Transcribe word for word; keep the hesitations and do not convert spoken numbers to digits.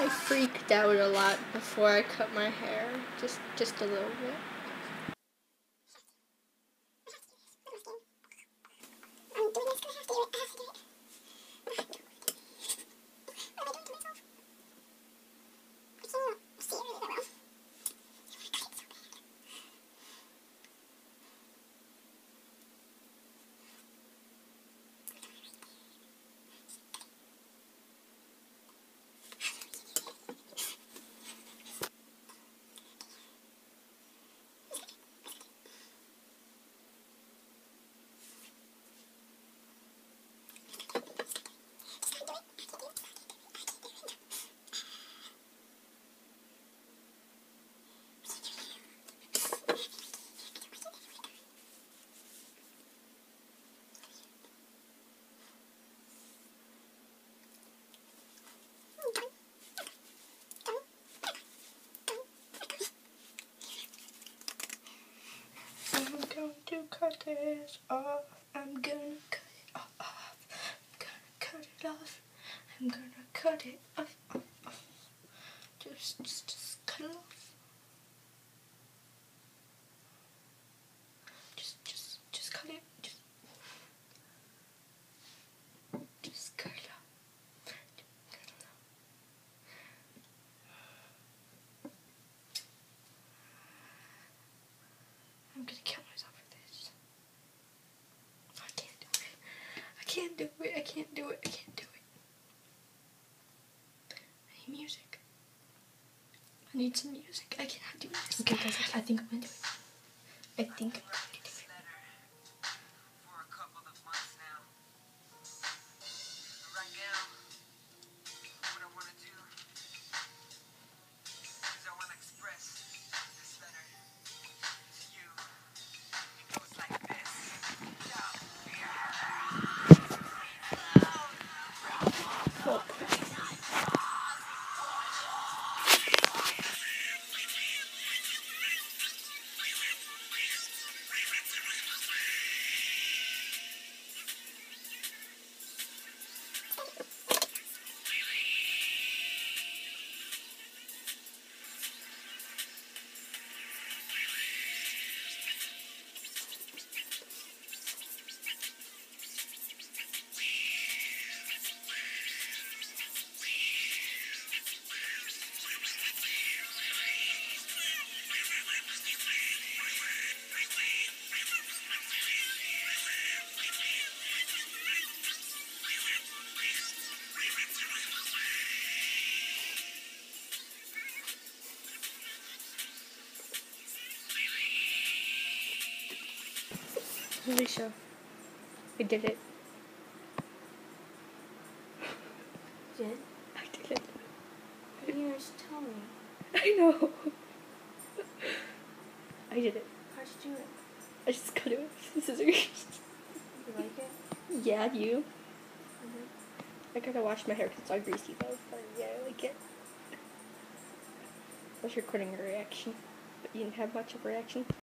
I freaked out a lot before I cut my hair, just just a little bit. I'm going to cut this off. I'm gonna cut it off. I'm gonna cut it off. I'm gonna cut it off. off, off. Just, just, just cut it off. Just, just, just cut it. Just, just cut it off. Just cut it off. I'm gonna kill myself for this. I can't do it. I can't do it. I can't do it. I can't do it. I need music. I need some music. I cannot do this. Okay, guys, I think I'm gonna do it. I think I'm going to do it. For a couple of months now. Right now, what I want to do is I want to express this letter to you. It goes like this. Oh. Alicia, I did it. Did? I did it. You didn't just tell me. I know. I did it. How'd you do it? I just cut it with scissors. You like it? Yeah, do you? Mm-hmm. I gotta wash my hair because it's all greasy though. But yeah, I like it. I was recording a reaction, but you didn't have much of a reaction.